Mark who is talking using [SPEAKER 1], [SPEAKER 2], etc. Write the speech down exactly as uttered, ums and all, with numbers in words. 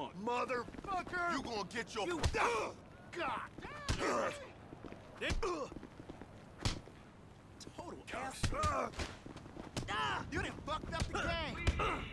[SPEAKER 1] on.
[SPEAKER 2] Motherfucker!
[SPEAKER 3] You gonna get your...
[SPEAKER 2] You... God! Total ass. You done fucked up the game.